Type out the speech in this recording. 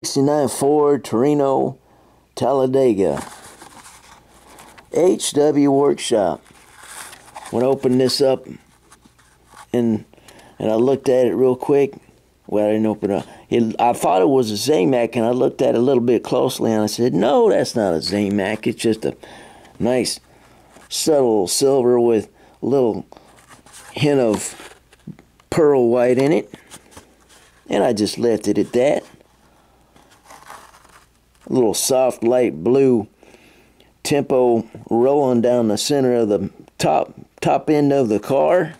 1969 Ford Torino Talladega. HW Workshop. When I opened this up and I looked at it real quick, well, I didn't open it up. I thought it was a Zamac, and I looked at it a little bit closely, and I said, no, that's not a Zamac. It's just a nice, subtle silver with a little hint of pearl white in it. And I just left it at that. A little soft, light blue tempo rolling down the center of the top end of the car.